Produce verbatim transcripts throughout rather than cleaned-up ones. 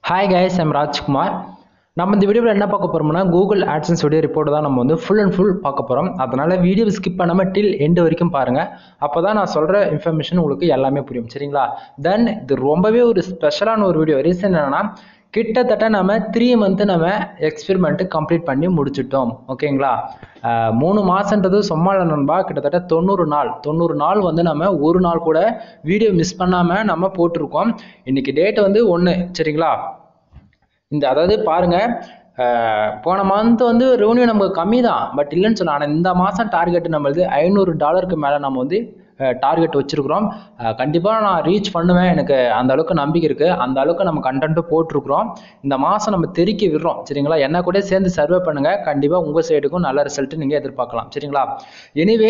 Hi guys, I'm Rajkumar. நம்ம இந்த வீடியோவில் என்ன பார்க்க போறோம்னா Google AdSense வீடியோ ரிப்போர்ட் தான் நம்ம வந்து ஃபுல் அண்ட் ஃபுல் பார்க்க போறோம். அதனால வீடியோ ஸ்கிப் பண்ணாம டில் எண்ட் வரைக்கும் பாருங்க. அப்பதான் நான் சொல்ற இன்ஃபர்மேஷன் உங்களுக்கு எல்லாமே புரியும். சரிங்களா? தென் இது ரொம்பவே ஒரு ஸ்பெஷலான ஒரு வீடியோ. ரீசன் என்னன்னா கிட்டத்தட்ட நம்ம த்ரீ மந்த் நம்ம எக்ஸ்பெரிமெண்ட் கம்ப்ளீட் பண்ணி முடிச்சிட்டோம். ஓகேங்களா? மூணு மாசம்ன்றது சும்மா இல்லை நண்பா. கிட்டத்தட்ட தொண்ணூறு நாள் தொண்ணூறு நாள் வந்து நம்ம ஒரு நாள் கூட வீடியோ மிஸ் பண்ணாம நம்ம போட்டிருக்கோம். இன்னைக்கு டேட் வந்து ஒன்று. சரிங்களா? இந்த அதாவது பாருங்க, போன மந்த் வந்து ரெவன்யூ நமக்கு கம்மி தான், பட் இல்லைன்னு சொல்லலாம். ஆனால் இந்த மாதம் டார்கெட் நம்மளுது ஐநூறு டாலருக்கு மேலே நம்ம வந்து டார்கெட் வச்சிருக்கிறோம். கண்டிப்பாக நான் ரீச் பண்ணுவேன், எனக்கு அந்த அளவுக்கு நம்பிக்கை இருக்குது. அந்த அளவுக்கு நம்ம கண்டென்ட்டும் போட்டிருக்கிறோம். இந்த மாதம் நம்ம தெறிக்க விடுறோம். சரிங்களா? என்ன கூட சேர்ந்து சர்வே பண்ணுங்கள், கண்டிப்பாக உங்கள் சைடுக்கும் நல்ல ரிசல்ட் நீங்கள் எதிர்பார்க்கலாம். சரிங்களா? எனிவே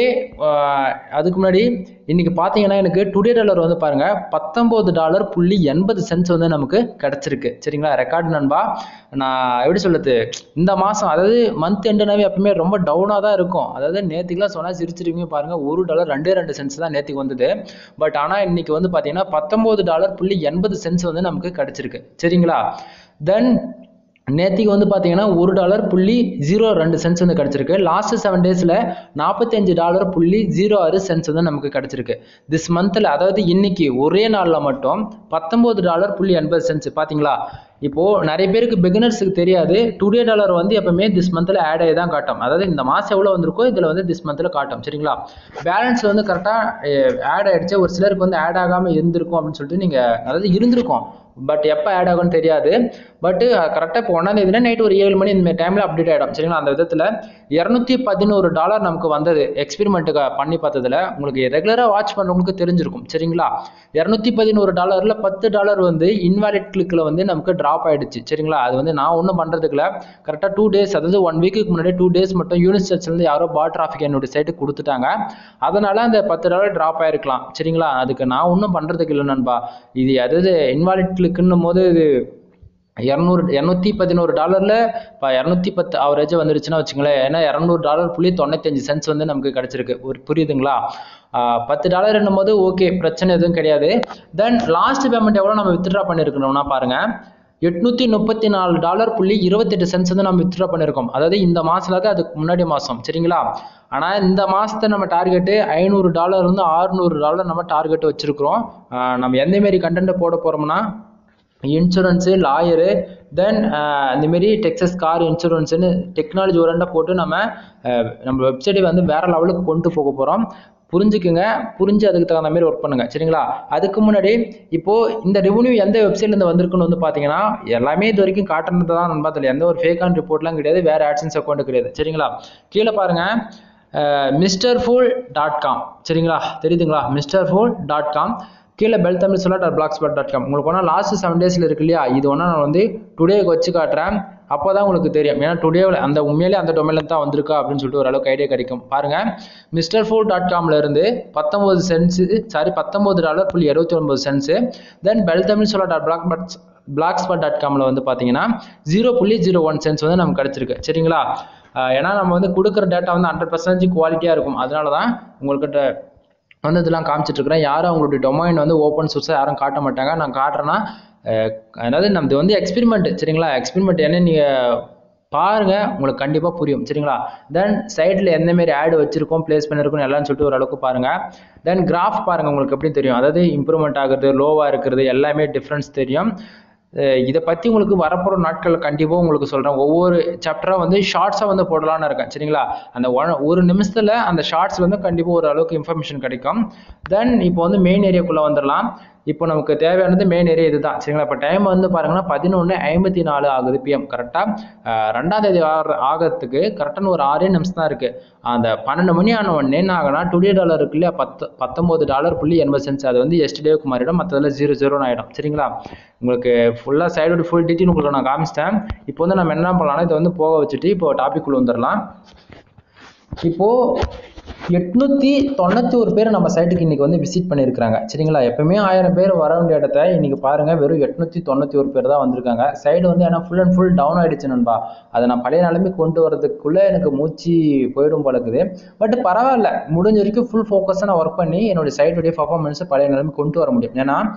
அதுக்கு முன்னாடி இன்னைக்கு பார்த்தீங்கன்னா எனக்கு டுடே டாலர் வந்து பாருங்கள் பத்தொம்போது டாலர் புள்ளி எண்பது சென்ட்ஸ் வந்து நமக்கு கிடச்சிருக்கு. சரிங்களா? ரெக்கார்டு நண்பா. நான் எப்படி சொல்லுது, இந்த மாதம் அதாவது மந்த் எண்டுனாவே எப்பவுமே ரொம்ப டவுனாக தான் இருக்கும். அதாவது நேற்றுக்குலாம் சொன்னால் சிரிச்சிருக்கீங்க பாருங்கள், ஒரு டாலர் ரெண்டே ரெண்டு சென்ட்ஸ் தான் நேற்றுக்கு வந்தது. பட் ஆனால் இன்னைக்கு வந்து பார்த்தீங்கன்னா பத்தொம்போது டாலர் புள்ளி எண்பது சென்ட்ஸ் வந்து நமக்கு கிடைச்சிருக்கு. சரிங்களா? தென் நேற்றுக்கு வந்து பார்த்தீங்கன்னா ஒரு டாலர் புள்ளி ஜீரோ ரெண்டு சென்ட்ஸ் வந்து கிடச்சிருக்கு. லாஸ்ட் செவன் டேஸில் நாற்பத்தஞ்சு டாலர் புள்ளி ஜீரோ ஆறு சென்ட்ஸ் வந்து நமக்கு கிடச்சிருக்கு. திஸ் மந்தில் அதாவது இன்னைக்கு ஒரே நாளில் மட்டும் பத்தொம்போது டாலர் புள்ளி எண்பது சென்ட்ஸ். பார்த்தீங்களா? இப்போது நிறைய பேருக்கு பிகினர்ஸுக்கு தெரியாது, டுடே டாலர் வந்து எப்பவுமே திஸ் மந்தில் ஆட் ஆகி தான் காட்டும். அதாவது இந்த மாதம் எவ்வளோ வந்திருக்கோ இதில் வந்து திஸ் மந்தில் காட்டும். சரிங்களா? பேலன்ஸ் வந்து கரெக்டாக ஆட் ஆகிடுச்சு. ஒரு சிலருக்கு வந்து ஆட் ஆகாமல் இருந்திருக்கும் அப்படின்னு சொல்லிட்டு நீங்கள், அதாவது இருந்திருக்கும், பட் எப்போ ஆட் ஆகும்னு தெரியாது. பட் கரெக்டாக இப்போ ஒன்றாம் தேதினா நைட் ஒரு ஏழு மணி இந்த டைமில் அப்டேட் ஆகிடும். சரிங்களா? அந்த விதத்தில் இரநூத்தி பதினோரு டாலர் நமக்கு வந்தது எக்ஸ்பெரிமெண்ட்டுக்கு பண்ணி பார்த்ததில். உங்களுக்கு ரெகுலராக வாட்ச் பண்ணுறவங்களுக்கு தெரிஞ்சிருக்கும். சரிங்களா? இரநூத்தி பதினோரு டாலரில் பத்து டாலர் வந்து இன்வாலிட் கிளிக்கில் வந்து நமக்கு ட்ராப் ஆகிடுச்சு. சரிங்களா? அது வந்து நான் ஒன்றும் பண்ணுறதுக்குல கரெக்டாக டூ டேஸ் அதாவது ஒன் வீக்குக்கு முன்னாடி டூ டேஸ் மட்டும் யூனிட் சர்ச்லேருந்து யாரோ பாட் டிராஃபிக் என்னோட சைட்டுக்கு கொடுத்துட்டாங்க. அதனால் அந்த பத்து டாலர் ட்ராப் ஆகிருக்கலாம். சரிங்களா? அதுக்கு நான் ஒன்றும் பண்ணுறதுக்கு இல்லை நண்பா. இது அதாவது இன்வாலிட் கிளிக்குன்னும் போது இது இரநூறு இரநூத்தி பதினோரு டாலரில் இப்போ இரநூத்தி பத்து அவரேஜ் வந்துருச்சுன்னா வச்சுங்களேன். ஏன்னா இரநூறு டாலர் புள்ளி தொண்ணூத்தஞ்சு சென்ட்ஸ் வந்து நமக்கு கிடச்சிருக்கு. ஒரு புரியுதுங்களா? பத்து டாலர் என்னும் போது ஓகே, பிரச்சனை எதுவும் கிடையாது. தென் லாஸ்ட் பேமெண்ட் எவ்வளோ நம்ம வித்ட்ரா பண்ணியிருக்கணும்னா பாருங்கள், எட்நூத்தி முப்பத்தி நாலு டாலர் புள்ளி இருபத்தெட்டு சென்ட்ஸ் வந்து நம்ம வித்ட்ரா பண்ணியிருக்கோம். அதாவது இந்த மாதத்துல தான், அதுக்கு முன்னாடி மாதம். சரிங்களா? ஆனால் இந்த மாதத்தை நம்ம டார்கெட்டு ஐநூறு டாலர் வந்து ஆறுநூறு டாலர் நம்ம டார்கெட் வச்சுருக்கிறோம். நம்ம எந்தமாரி கண்டென்ட்டை போட போகிறோம்னா இன்சூரன்ஸு, லாயரு, தென் இந்தமாரி டெக்ஸஸ் கார் இன்சூரன்ஸுன்னு டெக்னாலஜி ஓரண்டாக போட்டு நம்ம நம்ம வெப்சைட்டை வந்து வேறு லெவலுக்கு கொண்டு போக போகிறோம். புரிஞ்சுக்குங்க, புரிஞ்சு அதுக்கு தகுந்த மாதிரி ஒர்க் பண்ணுங்க. சரிங்களா? அதுக்கு முன்னாடி இப்போது இந்த ரெவன்யூ எந்த வெப்சைட்லேருந்து வந்திருக்குன்னு வந்து பார்த்தீங்கன்னா எல்லாமே இது வரைக்கும் காட்டுறது தான் நண்பா. அதில் எந்த ஒரு ஃபேக்கான ரிப்போர்ட்லாம் கிடையாது, வேறு ஆட்சன்ஸ் அக்கௌண்ட் கிடையாது. சரிங்களா? கீழே பாருங்கள், மிஸ்டர் ஃபூல் டாட் காம். சரிங்களா? தெரியுதுங்களா? Mister fool dot com. கீழே belltamilsolar dot blogspot dot com. உங்களுக்கு ஒன்றா லாஸ்ட் செவன் டேஸில் இருக்கு இல்லையா, இது ஒன்றா நான் வந்து டுடேக்கு வச்சு காட்டுறேன். அப்போ தான் உங்களுக்கு தெரியும். ஏன்னா டுடேவில் அந்த உண்மையிலே அந்த டொமைனில் தான் வந்திருக்கா அப்படின்னு சொல்லிட்டு ஓரளவுக்கு ஐடியா கிடைக்கும். பாருங்கள், மிஸ்டர் ஃபோர் டாட் காமில் இருந்து பத்தொம்போது சென்ட்ஸு சாரி பத்தொம்போது டாலர் புள்ளி இருபத்தி ஒன்பது cents. Then belltamilsolar dot blogspot blogspot dot காமில் வந்து பார்த்தீங்கன்னா ஜீரோ புள்ளி ஜீரோ ஒன் சென்ட்ஸ் வந்து நமக்கு கிடச்சிருக்கு. சரிங்களா? ஏன்னா நம்ம வந்து கொடுக்குற டேட்டா வந்து ஹண்ட்ரட் பர்சன்டேஜ் குவாலிட்டியாக இருக்கும். அதனால தான் உங்கள்கிட்ட வந்து இதெல்லாம் காமிச்சிட்டு இருக்கிறேன். யாரும் அவங்களுடைய டொமைன் வந்து ஓப்பன் சோர்ஸாக யாரும் காட்ட மாட்டாங்க. நான் காட்டுறேன்னா அதாவது நம்மது வந்து எக்ஸ்பெரிமெண்ட். சரிங்களா? எக்ஸ்பெரிமெண்ட் என்ன நீங்கள் பாருங்கள், உங்களுக்கு கண்டிப்பாக புரியும். சரிங்களா? தென் சைடில் எந்தமாரி ஆடு வச்சிருக்கோம், பிளேஸ் பண்ணியிருக்கோம் எல்லாம்னு சொல்லிட்டு ஓரளவுக்கு பாருங்கள். தென் கிராஃப் பாருங்கள், உங்களுக்கு எப்படி தெரியும். அதாவது இம்ப்ரூவ்மெண்ட் ஆகுறது, லோவாக இருக்கிறது, எல்லாமே டிஃப்ரென்ஸ் தெரியும். இதை பற்றி உங்களுக்கு வரப்போகிற நாட்களில் கண்டிப்பாக உங்களுக்கு சொல்கிறேன். ஒவ்வொரு சாப்டராக வந்து ஷார்ட்ஸாக வந்து போடலான்னு இருக்கேன். சரிங்களா? அந்த ஒன் ஒரு நிமிஷத்தில் அந்த ஷார்ட்ஸ் வந்து கண்டிப்பாக ஒரு அளவுக்கு இன்ஃபர்மேஷன் கிடைக்கும். தென் இப்போ வந்து மெயின் ஏரியாக்குள்ளே வந்துடலாம். இப்போ நமக்கு தேவையானது மெயின் ஏரியா இது தான். சரிங்களா? இப்போ டைம் வந்து பாருங்கன்னா பதினொன்று ஐம்பத்தி நாலு ஆகுது பிஎம். கரெக்டாக ரெண்டாம் தேதி ஆறு ஆகிறதுக்கு கரெக்டான ஒரு ஆறே நிமிஷம் தான் இருக்குது. அந்த பன்னெண்டு மணி ஆன உடனே என்ன ஆகுனா டுடே டாலர் இருக்கு இல்லையா, பத்து பத்தொம்போது டாலர் புள்ளி எண்பது சென்ட்ஸ் அது வந்து எஸ்டேக்கு மாறிடும், மற்றதில் ஜீரோ ஜீரோன்னு ஆகிடும். சரிங்களா? உங்களுக்கு ஃபுல்லாக சைடோட ஃபுல் டீட்டெயில் உங்களுக்கு நான் காமிச்சிட்டேன். இப்போ வந்து நம்ம என்ன பண்ணலாம்னா இதை வந்து போக வச்சுட்டு இப்போ டாபிக் உள்ள வந்துடலாம். இப்போது எட்நூற்றி தொண்ணூற்றி ஒரு பேர் நம்ம சைட்டுக்கு இன்றைக்கி வந்து விசிட் பண்ணியிருக்கிறாங்க. சரிங்களா? எப்பவுமே ஆயிரம் பேர் வர வேண்டிய இடத்த இன்றைக்கி பாருங்கள் வெறும் எட்நூற்றி தொண்ணூற்றி ஒரு பேர் தான் வந்திருக்காங்க. சைடு வந்து ஏன்னா ஃபுல் அண்ட் ஃபுல் டவுன் ஆகிடுச்சு நண்பா. அதை நான் பழைய நிலைமை கொண்டு வரதுக்குள்ளே எனக்கு மூச்சு போயிடும் பழகுது. பட் பரவாயில்ல, முடிஞ்ச வரைக்கும் ஃபுல் ஃபோக்கஸாக நான் ஒர்க் பண்ணி என்னுடைய சைட்டுடைய பர்ஃபார்மன்ஸை பழைய நிலைமை கொண்டு வர முடியும். ஏன்னா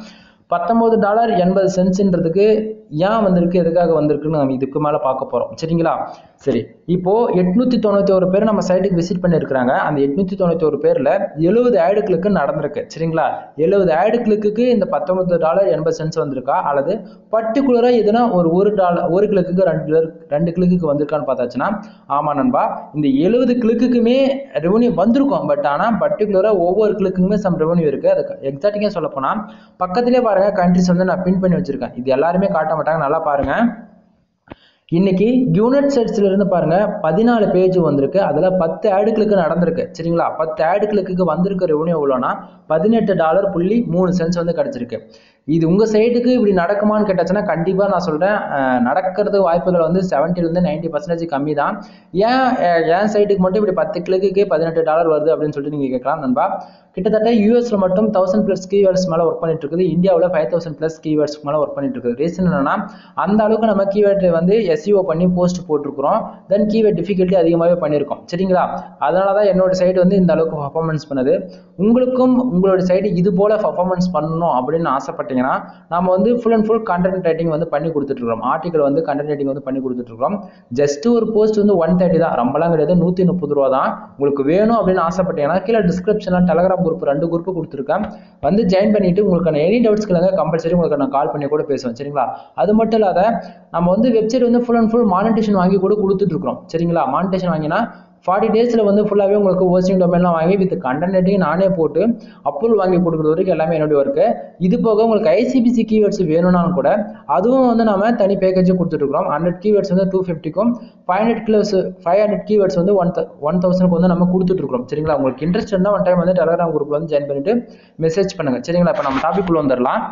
பத்தொன்பது டாலர் எண்பது சென்ட்ஸ்ன்றதுக்கு ஏன் வந்திருக்கு, எதுக்காக வந்திருக்குன்னு நம்ம இதுக்கு மேலே பார்க்க போகிறோம். சரிங்களா? சரி, இப்போ எட்நூத்தி தொண்ணூத்தி ஒரு பேர் நம்ம சைட்டுக்கு விசிட் பண்ணியிருக்கிறாங்க. அந்த எட்நூத்தி தொண்ணூத்தி ஒரு பேர்ல எழுபது ஆடு கிளிக்கு நடந்திருக்கு. சரிங்களா? எழுபது ஆடு கிளிக்கு இந்த பத்தொன்பது டாலர் எண்பது சென்ட்ஸ் வந்திருக்கா, அல்லது பர்டிகுலரா எதுனா ஒரு ஒரு டாலர் ஒரு கிளிக்கு ரெண்டு ரெண்டு கிளிக்கு வந்திருக்கான்னு பார்த்தாச்சுன்னா, ஆமா நண்பா, இந்த எழுபது கிளிக்குமே ரெவன்யூ வந்திருக்கும். பட் ஆனால் பர்டிகுலரா ஒவ்வொரு கிளிக்குமே சம் ரெவன்யூ இருக்கு. அதுக்கு எக்ஸாக்டிங்கா சொல்ல போனா பக்கத்திலே பாருங்க கண்ட்ரிஸ் வந்து நான் பின் பண்ணி வச்சிருக்கேன். இது எல்லாருமே காட்ட மாட்டாங்க, நல்லா பாருங்க. இன்னைக்கு யூனிட் செட்ஸ்ல இருந்து பாருங்க பதினாலு பேஜ் வந்திருக்கு. அதுல பத்து ஆடு கிளிக்கு நடந்திருக்கு. சரிங்களா? பத்து ஆடு கிளிக்கு வந்திருக்க ரெவன்யூ எவ்வளோனா பதினெட்டு டாலர் புள்ளி மூணு சென்ட்ஸ் வந்து கிடைச்சிருக்கு. இது உங்க சைட்டுக்கு இப்படி நடக்குமான்னு கேட்டாச்சுன்னா கண்டிப்பா நான் சொல்றேன், நடக்கிறது வாய்ப்புகள் வந்து செவன்டில இருந்து நைன்டி பர்சன்டேஜ் கம்மி தான். ஏன் என் சைட்டுக்கு மட்டும் இப்படி பத்து கிளிக்கு பதினெட்டு டாலர் வருது அப்படின்னு சொல்லிட்டு நீங்க கேட்கலாம் நண்பா. கிட்டத்தட்ட யூஎஸ்ல மட்டும் தௌசண்ட் பிளஸ் கீவேர்ட்ஸ் மேல ஒர்க் பண்ணிட்டு இருக்குது. இந்தியாவில் ஃபைவ் தௌசண்ட் பிளஸ் கீவேர்ட்ஸ் மேல ஒர்க் பண்ணிட்டு இருக்குது. ரீசன் என்னன்னா, அந்த அளவுக்கு நம்ம கீவேர்ட் வந்து எஸ்இஓ பண்ணி போஸ்ட் போட்டிருக்கிறோம். தென் கீவேர்ட் டிஃபிகல்ட்டி அதிகமாகவே பண்ணியிருக்கோம். சரிங்களா? அதனாலதான் என்னோட சைட் வந்து இந்த அளவுக்கு பர்ஃபார்மன்ஸ் பண்ணுது. உங்களுக்கும் உங்களோட சைடு இது போல பர்ஃபார்மன்ஸ் பண்ணணும் அப்படின்னு ஆசைப்பட்டீங்கன்னா நம்ம வந்து full and full content writing வந்து பண்ணி கொடுத்துட்டு இருக்கோம். ஆர்டிகல் வந்து கண்டென்ட் ரைட்டிங் வந்து பண்ணி கொடுத்துட்டு இருக்கோம். ஜஸ்ட் ஒரு போஸ்ட் வந்து ஒன் தேர்ட்டி தான், ரொம்பலாம் கிடையாது, நூத்தி முப்பது ரூபா தான். உங்களுக்கு வேணும் அப்படின்னு ஆசைப்பட்டீங்கன்னா கீழே டிஸ்கிரிப்ஷன்ல டெலகிராம் குரூப் ரெண்டு குரூப் கொடுத்துருக்கேன், வந்து ஜாயின் பண்ணிட்டு உங்களுக்கு எனி டவுட்ஸ் கேளுங்க, கம்பல்சரி உங்களுக்கு நான் கால் பண்ணி கூட பேசுவேன். சரிங்களா? அது மட்டும் இல்லாத நம்ம வந்து வெப்சைட் வந்து ஃபுல் அண்ட் ஃபுல் மானிட்டேஷன் வாங்கி கூட கொடுத்துட்டு இருக்கிறோம். சரிங்களா? மானிட்டேஷன் வாங்கினா ஃபார்ட்டி டேஸ்ல வந்து ஃபுல்லாகவே உங்களுக்கு ஹோஸ்டிங் டொமைன்லாம் வாங்கி வித் கண்டென்ட் ரைட்டிங் நானே போட்டு அப்ரூவல் வாங்கி கொடுக்குறது வரைக்கும் எல்லாமே என்னுடைய ஒர்க்கு. இது போக உங்களுக்கு ஐசிபிசி கீவேர்ட்ஸ் வேணும்னாலும் கூட அதுவும் வந்து நம்ம தனி பேக்கேஜ் கொடுத்துட்டு இருக்கிறோம். ஹண்ட்ரட் கீவேர்ட்ஸ் வந்து டூ ஃபிஃப்டிக்கும் ஃபைவ் ஹண்ட்ரட் கிலோஸ் ஃபைவ் ஹண்ட்ரட் கீவேர்ட்ஸ் வந்து ஒன் ஒன் தௌசண்ட்க்கு வந்து நம்ம கொடுத்துட்டு இருக்கிறோம். சரிங்களா? உங்களுக்கு இன்ட்ரெஸ்ட் இருந்தால் ஒன் டைம் வந்து டெலகிராம் குரூப்ல வந்து ஜாயின் பண்ணிட்டு மெசேஜ் பண்ணுங்க. சரிங்களா? இப்போ நம்ம டாபிக் உள்ள வந்துடலாம்.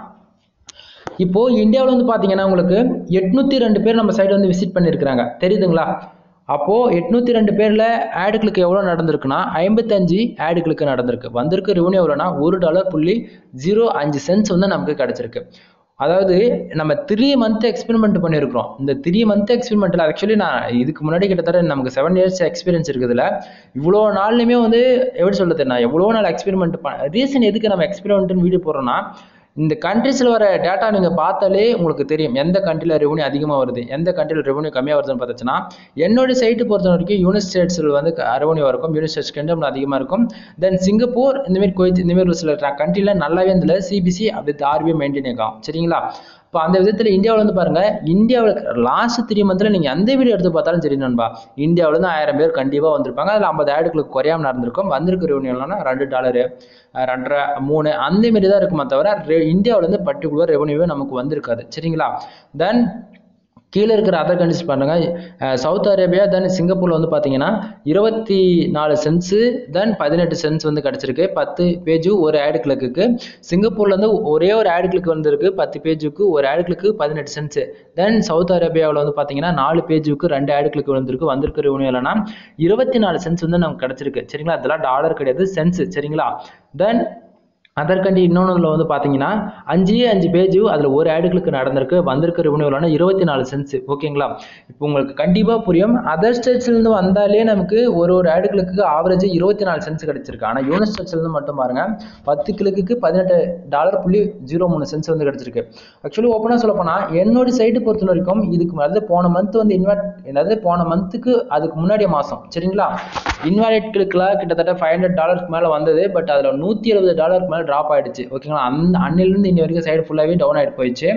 இப்போ இந்தியாவில் வந்து பாத்தீங்கன்னா உங்களுக்கு எட்நூத்தி ரெண்டு பேர் நம்ம சைடு வந்து விசிட் பண்ணிருக்காங்க, தெரியுதுங்களா? அப்போ எட்நூத்தி ரெண்டு பேர்ல ஆடு கிளிக் எவ்வளவு நடந்திருக்குன்னா ஐம்பத்தஞ்சு ஆடு கிளிக் நடந்திருக்கு. வந்திருக்கு ரெவன்யூ எவ்வளோனா ஒரு டாலர் புள்ளி ஜீரோ அஞ்சு சென்ட்ஸ் வந்து நமக்கு கிடைச்சிருக்கு. அதாவது நம்ம த்ரீ மந்த் எக்ஸ்பெரிமெண்ட் பண்ணியிருக்கிறோம். இந்த த்ரீ மந்த் எக்ஸ்பெரிமெண்ட்ல ஆக்சுவலி நான் இதுக்கு முன்னாடி கிட்டத்தட்ட நமக்கு செவன் இயர்ஸ் எக்ஸ்பீரியன்ஸ் இருக்குதுல, இவ்வளோ நாள்லையுமே வந்து எப்படி சொல்றது, நான் எவ்வளோ நாள் எக்ஸ்பெரிமெண்ட் ரீசன் எதுக்கு நம்ம எக்ஸ்பெரிமெண்ட் வீடியோ போடுறோம்னா, இந்த கண்ட்ரீஸ்ல வர டேட்டா நீங்க பார்த்தாலே உங்களுக்கு தெரியும் எந்த கண்ட்ரில ரெவன்யூ அதிகமா வருது, எந்த கண்ட்ரில ரெவன்யூ கம்மியா வருதுன்னு பார்த்துச்சுன்னா, என்னோட சைட்டு பொறுத்த வரைக்கும் யூனிட் ஸ்டேட்ஸ்ல வந்து ரெவன்யூ இருக்கும், யூனிட் ஸ்டேட்ஸ் கண்ட்ரி அதிகமா இருக்கும். தென் சிங்கப்பூர் இந்த மாதிரி குவைத் இந்த மாதிரி சில கண்ட்ரில நல்லாவே இந்த சிபிசி அப்படி ஆர்பிஐ மெயின்டைன் ஆகும். சரிங்களா? இப்போ அந்த விதத்தில் இந்தியாவில் வந்து பாருங்க, இந்தியாவில் லாஸ்ட் த்ரீ மந்த்ல நீங்க எந்த வீடியோ எடுத்து பார்த்தாலும் சரி நண்பா, இந்தியாவில இருந்து ஆயிரம் பேர் கண்டிப்பா வந்திருப்பாங்க. அதுல ஐம்பது ஆடுகளுக்கு குறையாம நடந்திருக்கும். வந்திருக்க ரெவன்யூனா ரெண்டு டாலரு ரெண்டரை மூணு அந்த மாதிரி தான் இருக்குமா தவிர இந்தியாவில இருந்து பர்டிகுலர் ரெவன்யூவே நமக்கு வந்திருக்காது. சரிங்களா? தென் கீழே இருக்கிற அதர் கண்ட்ரிஸ் பாருங்க, சவுத் அரேபியா தென் சிங்கப்பூர்ல வந்து பாத்தீங்கன்னா இருபத்தி நாலு சென்ட்ஸ் தென் பதினெட்டு சென்ட்ஸ் வந்து கிடைச்சிருக்கு. பத்து பேஜ் ஒரு ஆடு கிளிக்கு. சிங்கப்பூர்ல இருந்து ஒரே ஒரு ஆடு கிளிக் வந்திருக்கு, பத்து பேஜுக்கு ஒரு ஆடு கிளிக்கு பதினெட்டு சென்ட்ஸ். தென் சவுத் அரேபியாவில் வந்து பாத்தீங்கன்னா நாலு பேஜுக்கு ரெண்டு ஆடு கிளிக் வந்திருக்கு. வந்திருக்கு ரெவன்யூ இல்லைன்னா இருபத்தி நாலு சென்ட்ஸ் வந்து நமக்கு கிடைச்சிருக்கு. சரிங்களா? அதெல்லாம் டாலர் கிடையாது, சென்ட்ஸ். சரிங்களா? தென் அதர் கண்ட்ரி இன்னொன்றுல வந்து பார்த்தீங்கன்னா அஞ்சு அஞ்சு பேஜ் அதில் ஒரு ஆடுகளுக்கு நடந்திருக்கு. வந்திருக்க ரெவன்யூலான இருபத்தி நாலு சென்ட்ஸ். ஓகேங்களா? இப்போ உங்களுக்கு கண்டிப்பாக புரியும். அதர் ஸ்டேட்ஸ்லேருந்து வந்தாலே நமக்கு ஒரு ஒரு ஆடுகளுக்கு ஆவரேஜ் இருபத்தி நாலு சென்ட்ஸ் கிடைச்சிருக்கு. ஆனால் யூனிட் ஸ்டேட்ஸ்லேருந்து மட்டும் பாருங்க பத்து கிளிக்கு பதினெட்டு டாலர் புள்ளி ஜீரோ மூணு சென்ட்ஸ் வந்து கிடைச்சிருக்கு. ஆக்சுவலி ஓப்பனாக சொல்ல போனால் என்னோட சைட்டு பொறுத்த வரைக்கும் இதுக்கு அதாவது போன மந்த் வந்து இன்வெர்ட் அதாவது போன மந்த்துக்கு அதுக்கு முன்னாடிய மாதம், சரிங்களா, இன்வாலிட் கிளிக்லாம் கிட்டத்தட்ட ஃபைவ் ஹண்ட்ரட் டாலருக்கு மேலே வந்தது. பட் அதில் நூற்றி எழுபது டாலருக்கு மேலே ட்ராப் ஆயிடுச்சு. ஓகேங்களா? அந்த அன்னிலிருந்து இன்னி வரைக்கும் சைடு ஃபுல்லாகவே டவுன் ஆகிட்டு போயிடுச்சு.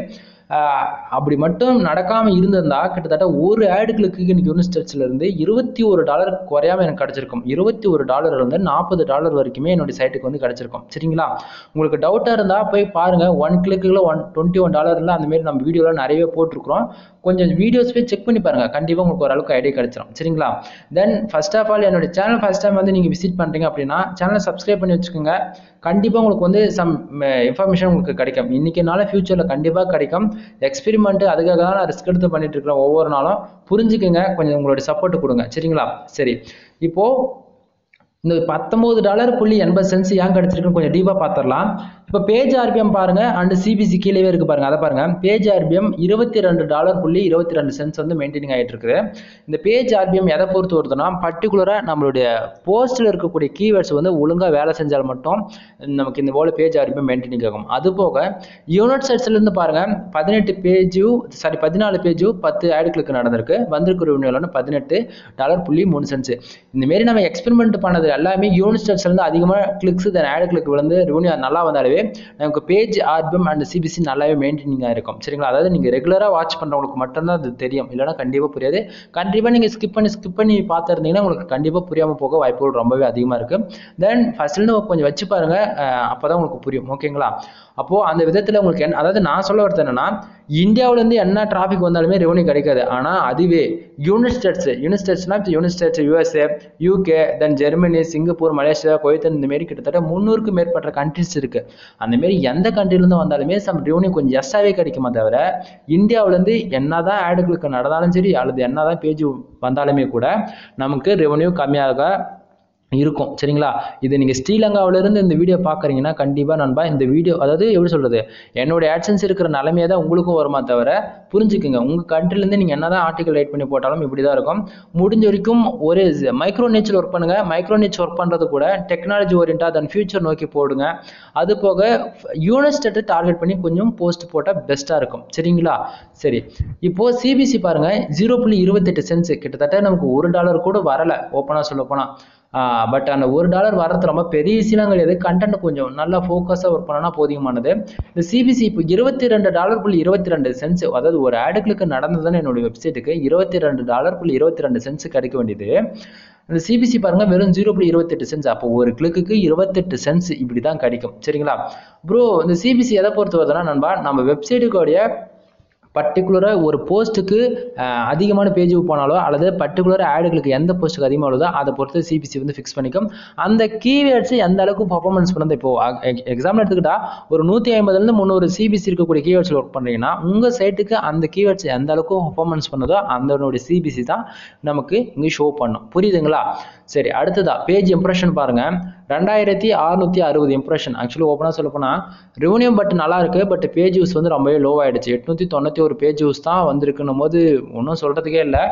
அப்படி மட்டும் நடக்காம இருந்திருந்தா கிட்டத்தட்ட ஒரு ஆடு கிளிக்கு இன்னைக்கு யூனிட் ஸ்டேட்ஸ்ல இருந்து இருபத்தி ஒரு டாலர் குறையாம எனக்கு கிடைச்சிருக்கும். இருபத்தி ஒரு டாலர் இருந்து நாற்பது டாலர் வரைக்குமே என்னுடைய சைட்டுக்கு வந்து கிடைச்சிருக்கும். சரிங்களா? உங்களுக்கு டவுட்டா இருந்தா போய் பாருங்க, ஒன் கிளிக்குல ஒன் டுவெண்ட்டி ஒன் டாலர்ல அந்த மாதிரி நம்ம வீடியோல நிறைய போட்டிருக்கிறோம். கொஞ்சம் வீடியோஸ் போய் செக் பண்ணி பாருங்க, கண்டிப்பா உங்களுக்கு ஓரளவுக்கு ஐடியா கிடைச்சிடும். சரிங்களா? தென் ஃபர்ஸ்ட் ஆஃப் ஆல் என்னோட சேனல் ஃபர்ஸ்ட் டைம் வந்து நீங்க விசிட் பண்றீங்க அப்படின்னா சேனலை சப்ஸ்கிரைப் பண்ணி வச்சுக்கோங்க. கண்டிப்பா உங்களுக்கு வந்து சம் இன்ஃபர்மேஷன் உங்களுக்கு கிடைக்கும். இன்னைக்குனால ஃபியூச்சர்ல கண்டிப்பா கிடைக்கும். எக்ஸ்பெரிமெண்ட் அதுக்காக தான் நான் ரிஸ்க் எடுத்து பண்ணிட்டு இருக்கிறேன் ஒவ்வொரு நாளும். புரிஞ்சுக்குங்க, கொஞ்சம் உங்களுடைய சப்போர்ட் கொடுங்க. சரிங்களா? சரி, இப்போ இந்த பத்தொன்பது டாலர் புள்ளி எண்பது சென்ட்ஸ் ஏன் கிடைச்சிருக்குன்னு கொஞ்சம் டீப்பா பார்த்துடலாம். இப்போ பேஜ் ஆர்பிஎம் பாருங்க அண்ட் சிபிசி கீழே இருக்கு பாருங்க, அதை பாருங்க. பேஜ் ஆர்பிஎம் இருபத்தி ரெண்டு டாலர் புள்ளி இருபத்தி ரெண்டு சென்ட்ஸ் வந்து மெயின்டைனிங் ஆகிட்டு இருக்குது. இந்த பேஜ் ஆர்பிஎம் எதை பொறுத்து வருதுன்னா, பர்டிகுலராக நம்மளுடைய போஸ்ட்டில் இருக்கக்கூடிய கீவேர்ட்ஸ் வந்து ஒழுங்காக வேலை செஞ்சால் மட்டும் நமக்கு இந்த போல பேஜ் ஆர்பிஎம் மெயின்டைனிங் ஆகும். அது போக யூனிட் செட்ஸ்லேருந்து பாருங்க, பதினெட்டு பேஜும் சாரி பதினாலு பேஜும் பத்து ஆட் கிளிக் நடந்திருக்கு. வந்திருக்கு ரெவன்யூல பதினெட்டு டாலர் புள்ளி மூணு சென்ட்ஸ். இந்த மாரி நம்ம எக்ஸ்பெரிமெண்ட் பண்ணது எல்லாமே யூனிட் செட்ஸ்லேருந்து அதிகமாக கிளிக்ஸ் தென் ஆட் கிளிக் வந்து ரெவன்யூ நல்லா வந்தாலே நமக்கு பேஜ் ஆர்பிஎம் அண்ட் சிபிசி நல்லாவே மெயின்டைனிங் ஆயிருக்கும். சரிங்களா? அதாவது நீங்க ரெகுலரா வாட்ச் பண்றவங்களுக்கு மட்டும்தான் அது தெரியும், இல்லைன்னா கண்டிப்பா புரியாது. கண்டிப்பா நீங்க ஸ்கிப் பண்ணி ஸ்கிப் பண்ணி பார்த்துருந்தீங்கன்னா உங்களுக்கு கண்டிப்பா புரியாம போக வாய்ப்புகள் ரொம்பவே அதிகமா இருக்கு. தென் ஃபர்ஸ்ட்ல கொஞ்சம் வச்சு பாருங்க, அப்பதான் உங்களுக்கு புரியும். ஓகேங்களா? அப்போ அந்த விதத்துல உங்களுக்கு என்ன, அதாவது நான் சொல்ல வரது என்னன்னா, இந்தியாவில இருந்து என்ன டிராபிக் வந்தாலுமே ரெவன்யூ கிடைக்காது. ஆனா அதுவே யூனிட் ஸ்டேட்ஸ் யூனிட் ஸ்டேட்ஸ்னா unit states USA, UK, then Germany, Singapore, Malaysia, Kuwait, இந்த மாரி கிட்டத்தட்ட முன்னூறுக்கும் மேற்பட்ட கண்ட்ரிஸ் இருக்கு. அந்த மாரி எந்த கண்ட்ரில இருந்து வந்தாலுமே சம் ரெவன்யூ கொஞ்சம் எஸ்ஸாவே கிடைக்குமா தவிர, இந்தியாவில இருந்து என்னதான் ஆடுகளுக்கு நடந்தாலும் சரி அல்லது என்னதான் பேஜ் வந்தாலுமே கூட நமக்கு ரெவன்யூ கம்மியாக இருக்கும். சரிங்களா? இது நீங்க ஸ்ரீலங்காவில இருந்து இந்த வீடியோ பாக்குறீங்கன்னா கண்டிப்பா நண்பா இந்த வீடியோ, அதாவது எப்படி சொல்றது, என்னோட AdSense இருக்கிற நிலைமையை தான் உங்களுக்கும் வருமா தவிர, புரிஞ்சுக்குங்க, உங்க கண்ட்ரில இருந்து நீங்க என்னதான் ஆர்டிகல் ரைட் பண்ணி போட்டாலும் இப்படிதான் இருக்கும். முடிஞ்ச வரைக்கும் ஒரு மைக்ரோ நேச்சர் ஒர்க் பண்ணுங்க. மைக்ரோ நேச்சர் ஒர்க் பண்றது கூட டெக்னாலஜி ஓரியன்டா தன் ஃபியூச்சர் நோக்கி போடுங்க. அது போக யூனிவர்சிட்டி டார்கெட் பண்ணி கொஞ்சம் போஸ்ட் போட்டா பெஸ்டா இருக்கும். சரிங்களா? சரி, இப்போ சிபிசி பாருங்க, ஜீரோ புள்ளி இருபத்தெட்டு சென்ட்ஸ், கிட்டத்தட்ட நமக்கு ஒரு டாலர் கூட வரல ஓப்பனா சொல்ல போனா. பட் அந்த ஒரு டாலர் வர்றது ரொம்ப பெரிய விஷயம் கிடையாது. கண்டென்ட் கொஞ்சம் நல்லா ஃபோக்கஸாக ஒர்க் பண்ணனா போதியமானது. இந்த சிபிசி இப்போ இருபத்தி ரெண்டு டாலர் புள்ளி இருபத்தி ரெண்டு சென்ட்ஸ், அதாவது ஒரு ஆடுகளுக்கு நடந்ததுன்னு என்னுடைய வெப்சைட்டுக்கு இருபத்தி ரெண்டு டாலர் புள்ளி இருபத்தி ரெண்டு சென்ட்ஸ் கிடைக்க வேண்டியது. இந்த சிபிசி பாருங்க வெறும் ஜீரோ புள்ளி இருபத்தெட்டு சென்ட்ஸ். அப்போ ஒரு கிளிக்கு இருபத்தெட்டு சென்ட்ஸ் இப்படி தான் கிடைக்கும். சரிங்களா ப்ரோ? இந்த சிபிசி எதை பொறுத்து வருதுன்னா நண்பா, நம்ம வெப்சைட்டுடைய பர்டிகுலராக ஒரு போஸ்ட்டுக்கு அதிகமான பேஜ் போனாலோ அல்லது பர்டிகுலர் ஆடுகளுக்கு எந்த போஸ்ட்டுக்கு அதிகமாக உள்ளதோ அதை பொறுத்து சிபிசி வந்து ஃபிக்ஸ் பண்ணிக்கும். அந்த கீவேர்ட்ஸ் எந்த அளவுக்கு பர்ஃபார்மன்ஸ் பண்ணுறது, இப்போ எக்ஸாம்பிள் எடுத்துக்கிட்டா ஒரு நூற்றி ஐம்பதுலேருந்து முந்நூறு சிபிசி இருக்கக்கூடிய கீவேர்ட்ஸ் ஒர்க் பண்ணுறீங்கன்னா உங்கள் சைட்டுக்கு அந்த கீவேர்ட்ஸ் எந்த அளவுக்கு பர்ஃபார்மன்ஸ் பண்ணுதோ அந்த சிபிசி தான் நமக்கு இங்கே ஷோ பண்ணும். புரியுதுங்களா? சரி, அடுத்ததா பேஜ் இம்ப்ரெஷன் பாருங்க, ரெண்டாயிரத்தி அறுநூத்தி அறுபது இம்ப்ரெஷன். ஆக்சுவலி ஓப்பனாக சொல்ல போனால் ரெவன்யூ பட் நல்லா இருக்கு, பட் பேஜ் யூஸ் வந்து ரொம்பவே லோ ஆயிடுச்சு. எட்நூத்தி தொண்ணூத்தி ஒரு பேஜ் யூஸ் தான் வந்திருக்குன்னும் போது ஒன்றும் சொல்றதுக்கே இல்லை.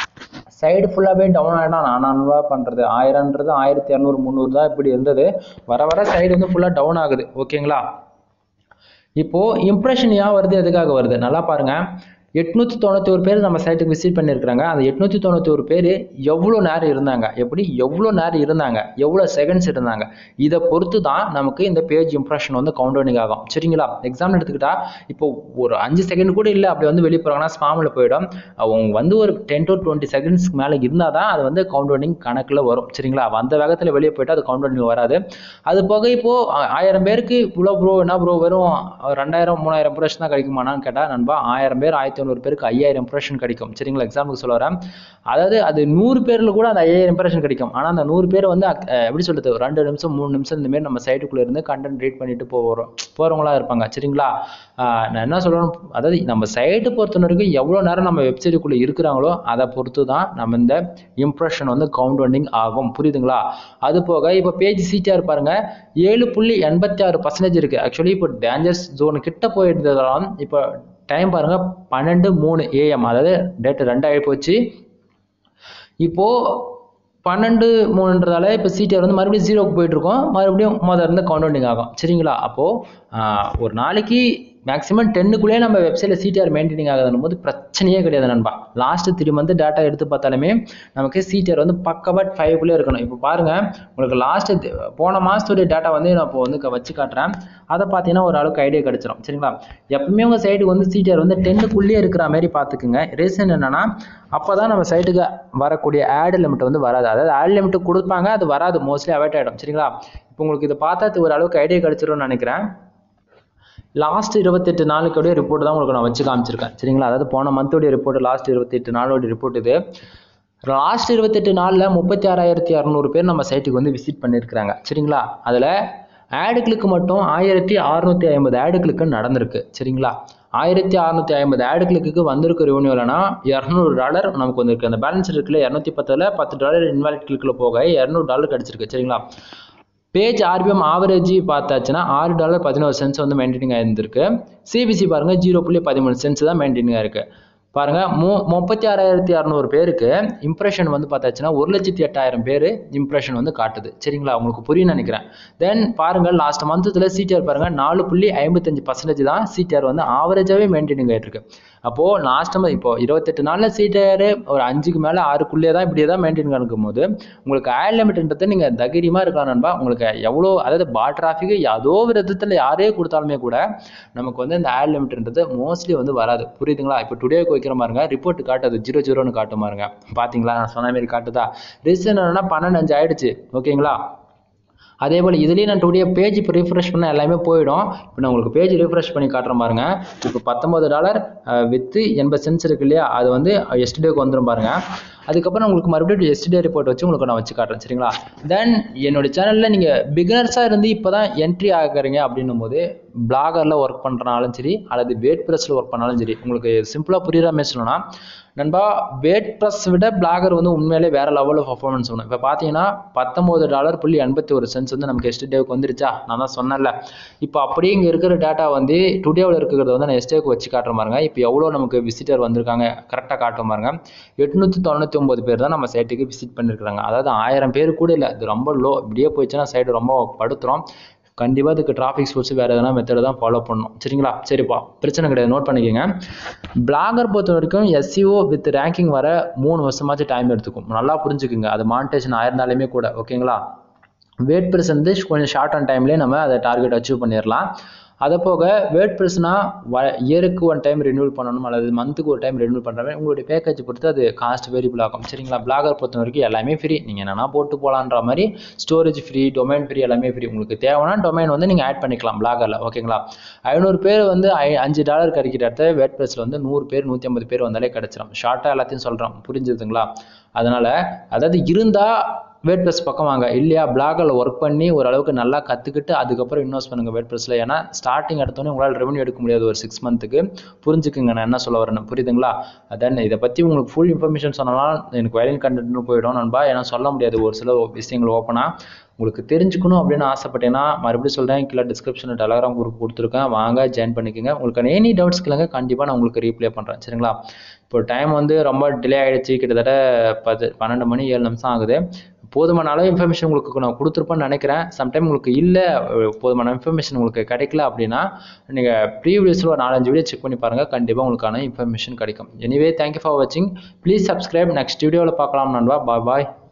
சைடு ஃபுல்லாகவே டவுன் ஆகிட்டா நான் நானூறுவா பண்ணுறது, ஆயிரம்ன்றது ஆயிரத்தி இரநூறு முந்நூறு தான் இப்படி இருந்தது. வர வர சைடு வந்து ஃபுல்லாக டவுன் ஆகுது. ஓகேங்களா? இப்போ இம்ப்ரெஷன் ஏன் வருது, எதுக்காக வருது நல்லா பாருங்க. எட்நூத்தி தொண்ணூத்தி ஒரு பேர் நம்ம சைட்டுக்கு விசிட் பண்ணியிருக்காங்க. அந்த எட்நூத்தி தொண்ணூத்தி ஒரு பேர் எவ்வளோ நேரம் இருந்தாங்க, எப்படி எவ்வளோ நேரம் இருந்தாங்க, எவ்வளோ செகண்ட்ஸ் இருந்தாங்க, இதை பொறுத்து தான் நமக்கு இந்த பேஜ் இம்ப்ரெஷன் வந்து கவுண்டவுனிங் ஆகும். சரிங்களா? எக்ஸாம்பிள் எடுத்துக்கிட்டா இப்போ ஒரு அஞ்சு செகண்ட் கூட இல்லை அப்படி வந்து வெளியே போகிறாங்கன்னா ஸ்பாமில் போயிடும். அவங்க வந்து ஒரு டென் டு டுவெண்ட்டி செகண்ட்ஸ்க்கு மேலே இருந்தால் தான் அது வந்து கவுண்டவுனிங் கணக்கில் வரும். சரிங்களா? அந்த வேகத்தில் வெளியே போயிட்டு அது கவுண்டவுனிங் வராது. அது போக இப்போ ஆயிரம் பேருக்கு இவ்வளோ ப்ரோ என்ன ப்ரோ வெறும் ரெண்டாயிரம் மூணாயிரம் இம்ப்ரெஷன் தான் கிடைக்குமானான்னு கேட்டால் நண்பா, ஆயிரம் பேர் ஆயிரத்தி ஐநூறு பேருக்கு ஐயாயிரம் இம்ப்ரெஷன் கிடைக்கும். சரிங்களா? எக்ஸாம்பிளுக்கு சொல்ல வரேன். அதாவது அது நூறு பேர்ல கூட அந்த ஐயாயிரம் இம்ப்ரெஷன் கிடைக்கும். ஆனால் அந்த நூறு பேர் வந்து எப்படி சொல்றது, ரெண்டு நிமிஷம் மூணு நிமிஷம் இந்த மாதிரி நம்ம சைட்டுக்குள்ள இருந்து கண்டென்ட் ரீட் பண்ணிட்டு போகிறோம் போறவங்களா இருப்பாங்க. சரிங்களா? நான் என்ன சொல்லணும், அதாவது நம்ம சைட்டு பொறுத்த வரைக்கும் எவ்வளோ நேரம் நம்ம வெப்சைட்டுக்குள்ள இருக்கிறாங்களோ அதை பொறுத்து தான் நம்ம இந்த இம்ப்ரெஷன் வந்து கவுண்டவுனிங் ஆகும். புரியுதுங்களா? அது போக இப்போ பேஜ் சிடிஆர் பாருங்க, ஏழு புள்ளி எண்பத்தி ஆறு பர்சன்டேஜ் இருக்கு. ஆக்சுவலி இப்போ டேஞ்சர்ஸ் ஜோன் கிட்ட போயிருந்ததாலும் இப்போ டைம் பாருங்க பன்னெண்டு மூணு ஏஎம், அதாவது டேட் ரெண்டு ஆகி போச்சு. இப்போ பன்னெண்டு மூணுன்றதால இப்போ சிடிஆர் வந்து மறுபடியும் ஜீரோக்கு போயிட்டு இருக்கோம், மறுபடியும் முதல்ல இருந்து கவுண்டவுனிங் ஆகும். சரிங்களா? அப்போ ஒரு நாளைக்கு மேக்ஸிமம் டென்னுக்குள்ளே நம்ம வெப்சைட்டில் சிடிஆர் மெயின்டைனிங் ஆகுதுன்னு போது பிரச்சனையே கிடையாது நண்பா. லாஸ்ட் த்ரீ மந்த் டேட்டா எடுத்து பார்த்தாலுமே நமக்கு சிடிஆர் வந்து பக்கவாட் ஃபைவ்குள்ளே இருக்கணும். இப்போ பாருங்க, உங்களுக்கு லாஸ்ட் போன மாதத்துடைய டேட்டா வந்து நான் இப்போ வந்து வச்சு காட்டுறேன். அதை பார்த்தீங்கன்னா ஒரு அளவுக்கு ஐடியா கிடைச்சிடும். சரிங்களா? எப்பவுமே உங்கள் சைட்டுக்கு வந்து சிடிஆர் வந்து டென்னுக்குள்ளேயே இருக்கிற மாதிரி பார்த்துக்குங்க. ரீசன் என்னன்னா, அப்போ தான் நம்ம சைட்டுக்கு வரக்கூடிய ஆட் லிமிட் வந்து வராது. அதாவது ஆட் லிமிட் கொடுப்பாங்க, அது வராது, மோஸ்ட்லி அவாய்ட் ஆகிடும். சரிங்களா? இப்போ உங்களுக்கு இதை பார்த்தா ஒரு அளவுக்கு ஐடியா கிடைச்சிரும்னு நினைக்கிறேன். லாஸ்ட் இருபத்தெட்டு நாளுக்குடைய ரிப்போர்ட் தான் உங்களுக்கு நான் வச்சு காமிச்சிருக்கேன். சரிங்களா? அதாவது போன மந்தோடைய ரிப்போர்ட், லாஸ்ட் இருபத்தெட்டு நாளோட ரிப்போர்ட் இது. லாஸ்ட் இருபத்தெட்டு நாளில் முப்பத்தி ஆறாயிரத்தி இரநூறு பேர் நம்ம சைட்டுக்கு வந்து விசிட் பண்ணியிருக்கிறாங்க. சரிங்களா? அதில் ஆடு கிளிக்கு மட்டும் ஆயிரத்தி அறுநூத்தி ஐம்பது ஆடு கிளிக்கு நடந்திருக்கு. சரிங்களா? ஆயிரத்தி அறுநூத்தி ஐம்பது ஆடு கிளிக்கு வந்திருக்கு ரெவன்யூ இல்லைனா இரநூறு டாலர் நமக்கு வந்திருக்கு. அந்த பேலன்ஸ் இருக்குல்ல இரநூத்தி பத்துல பத்து டாலர் இன்வாலிட் கிளிக்கில் போக இரநூறு டாலர் கிடைச்சிருக்கு. சரிங்களா? பேஜ் ஆர்பிஎம் ஆவரேஜ் பார்த்தாச்சுன்னா ஆறு டாலர் பதினோரு சென்ட்ஸ் வந்து மெயின்டைனிங் ஆயிருந்திருக்கு. சிபிசி பாருங்க ஜீரோ புள்ளி பதிமூணு சென்ட்ஸ் தான் மெயின்டைனிங் ஆயிருக்கு. பாருங்க மு முப்பத்தி ஆறாயிரத்தி அறநூறு பேருக்கு இம்ப்ரெஷன் வந்து பார்த்தாச்சுன்னா ஒரு லட்சத்தி எட்டாயிரம் பேர் இம்ப்ரெஷன் வந்து காட்டுது. சரிங்களா, உங்களுக்கு புரியும் நினைக்கிறேன். தென் பாருங்க லாஸ்ட் மந்த்தில் சிடிஆர் பாருங்க நாலு புள்ளி ஐம்பத்தஞ்சு பர்சன்டேஜ் தான் சிடிஆர் வந்து ஆவரேஜாவே மெயின்டைனிங் ஆயிட்டு இருக்கு. அப்போ லாஸ்ட் மந்த் இப்போ இருபத்தெட்டு நாள்ல சிடிஆர் ஒரு அஞ்சுக்கு மேல ஆறுக்குள்ளே தான் இப்படியே தான் மெயின்டைன் இருக்கும் போது உங்களுக்கு ஆட் லிமிட்ன்றது நீங்க தைரியமா இருக்கலாம் நண்பா. உங்களுக்கு எவ்வளோ அதாவது பாட் டிராஃபிக் ஏதோ விதத்துல யாரே கொடுத்தாலுமே கூட நமக்கு வந்து இந்த ஆட் லிமிட்ன்றது மோஸ்ட்லி வந்து வராது. புரியுதுங்களா? இப்போ டுடே வைக்கிற பாருங்க ரிப்போர்ட் காட்டுது ஜீரோ ஜீரோன்னு காட்டும் பாருங்க. பாத்தீங்களா நான் சொன்ன மாதிரி காட்டுதா? ரீசன் என்னன்னா பன்னெண்டு அஞ்சு ஆயிடுச்சு. ஓகேங்களா? அதே போல் இதுலேயும் நான் டுடே பேஜ் இப்போ ரீஃப்ரெஷ் பண்ண எல்லாமே போயிடும். இப்போ நான் உங்களுக்கு பேஜ் ரீஃப்ரெஷ் பண்ணி காட்டுறேன் பாருங்க. இப்போ பத்தொன்பது டாலர் வித்து எண்பது சென்ட்ஸ் இருக்கு இல்லையா, அது வந்து எஸ்டேக்கு வந்துடும் பாருங்க. அதுக்கப்புறம் உங்களுக்கு மறுபடியும் எஸ்டே ரிப்போர்ட் வச்சு உங்களுக்கு நான் வச்சு காட்டுறேன். சரிங்களா? தென் என்னோட சேனலில் நீங்கள் பிகினர்ஸாக இருந்து இப்போ தான் என்ட்ரி ஆகிறீங்க அப்படின்னும் போது பிளாகரில் ஒர்க் பண்ணுறனாலும் சரி அல்லது வேட் ப்ரெஸ்ஸில் ஒர்க் பண்ணாலும் சரி, உங்களுக்கு சிம்பிளாக புரியுற மாதிரி சொல்லணும்னா நண்பா, வேட் ப்ரெஸ் விட பிளாகர் வந்து உண்மையிலே வேற லெவலில் பர்ஃபார்மன்ஸ் ஒன்று. இப்போ பார்த்தீங்கன்னா பத்தொன்பது டாலர் புள்ளி எண்பத்தி ஒரு சென்ட்ஸ் வந்து நமக்கு எஸ்டேக்கு வந்துருச்சா? நான் தான் சொன்னேன்ல. இப்போ அப்படியே இங்கே இருக்கிற டேட்டா வந்து டுடேவில் இருக்கிறத வந்து நான் எஸ்டேக்கு வச்சு காட்டுற பாருங்க. இப்போ எவ்வளோ நமக்கு விசிட்டர் வந்திருக்காங்க கரெக்டாக காட்டும் பாருங்க. எட்நூற்றி தொண்ணூற்றி ஒன்பது பேர் தான் நம்ம சைட்டுக்கு விசிட் பண்ணியிருக்காங்க. அதாவது ஆயிரம் பேர் கூட இல்லை, இது ரொம்ப லோ. இப்படியே போயிடுச்சுன்னா சைடு ரொம்ப படுத்துறோம். கண்டிப்பாக இதுக்கு டிராஃபிக் சோர்ஸ் வேறு எதனா மெத்தட் தான் ஃபாலோ பண்ணணும். சரிங்களா? சரிப்பா, பிரச்சனை கிடையாது, நோட் பண்ணிக்கோங்க. பிளாகர் பொறுத்த வரைக்கும் எஸ்இஓ வித் ரேங்கிங் வர மூணு வருஷமாச்சும் டைம் எடுத்துக்கும். நல்லா புரிஞ்சுக்குங்க. அது மானிட்டேஷன் ஆயிருந்தாலுமே கூட. ஓகேங்களா? வேட் ப்ரெஸ் வந்து கொஞ்சம் ஷார்ட் ஆன் டைம்லேயே நம்ம அதை டார்கெட் அச்சீவ் பண்ணிடலாம். அதை போக வேட் ப்ரெஸ்னா இயருக்கு ஒன் டைம் ரினியூவல் பண்ணணும் அல்லது மந்த்துக்கு ஒரு டைம் ரினியூவல் பண்ணுற மாதிரி உங்களுடைய பேக்கேஜ் பொறுத்து அது காஸ்ட் வேரியபிள் ஆகும். சரிங்களா? பிளாகர் பொறுத்த வரைக்கும் எல்லாமே ஃப்ரீ. நீங்கள் என்னென்னா போட்டு போகலான்ற மாதிரி ஸ்டோரேஜ் ஃப்ரீ, டொமைன் ஃப்ரீ, எல்லாமே ஃப்ரீ. உங்களுக்கு தேவைன்னா டொமைன் வந்து நீங்கள் ஆட் பண்ணிக்கலாம் பிளாகரில். ஓகேங்களா? ஐநூறு பேர் வந்து ஐ அஞ்சு டாலர் கிடைக்கிற இடத்த வேட் ப்ரெஸ்ஸில் வந்து நூறு பேர் நூற்றி ஐம்பது பேர் வந்தாலே கிடச்சிடும். ஷார்ட்டாக எல்லாத்தையும் சொல்கிறோம், புரிஞ்சுதுங்களா? அதனால் அதாவது இருந்தால் வேட் ப்ரெஸ் பக்கம் வாங்க, இல்லையா பிளாகரில் ஒர்க் பண்ணி ஓரளவுக்கு நல்லா கற்றுக்கிட்டு அதுக்கப்புறம் இன்வெஸ்ட் பண்ணுங்க வேட் ப்ரெஸ்ஸில். ஏன்னா ஸ்டார்டிங் எடுத்தோன்னே உங்களால் ரெவன்யூ எடுக்க முடியாது ஒரு சிக்ஸ் மந்த்துக்கு. புரிஞ்சுக்குங்க நான் என்ன சொல்ல வரேன்னு. புரியுதுங்களா? அதான் இதை பற்றி உங்களுக்கு ஃபுல் இன்ஃபர்மேஷன் சொன்னாலும் எனக்கு வயலின் கண்டென்ட்னு போயிடும் நண்பா. ஏன்னா சொல்ல முடியாது ஒரு சில விஷயங்கள் ஓப்பனாக. உங்களுக்கு தெரிஞ்சுக்கணும் அப்படின்னு ஆசைப்பட்டேன்னா மறுபடியும் சொல்கிறேன், கீழே டிஸ்கிரிப்ஷனில் டெலகிராம் குரூப் கொடுத்துருக்கேன், வாங்க ஜாயின் பண்ணிக்கோங்க. உங்களுக்கு எனி டவுட்ஸ் கேளுங்க, கண்டிப்பாக நான் உங்களுக்கு ரீப்ளே பண்ணுறேன். சரிங்களா? இப்போ டைம் வந்து ரொம்ப டிலே ஆகிடுச்சு. கிட்டத்தட்ட பத்து பன்னெண்டு மணி ஏழு நிமிஷம் ஆகுது. போதுமான அளவு இன்ஃபர்மேஷன் உங்களுக்கு நான் கொடுத்துருப்பேன்னு நினைக்கிறேன். சம்டைம் உங்களுக்கு இல்லை போதுமான இன்ஃபர்மேஷன் உங்களுக்கு கிடைக்கல அப்படின்னா நீங்கள் ப்ரீவியஸில் ஒரு நாலஞ்சு வீடியோ செக் பண்ணி பாருங்கள், கண்டிப்பாக உங்களுக்கான இன்ஃபர்மேஷன் கிடைக்கும். எனிவே தேங்க்யூ ஃபார் வாட்சிங். Please subscribe. நெக்ஸ்ட் வீடியோவில் பார்க்கலாம் நண்பா. பாய் பாய்.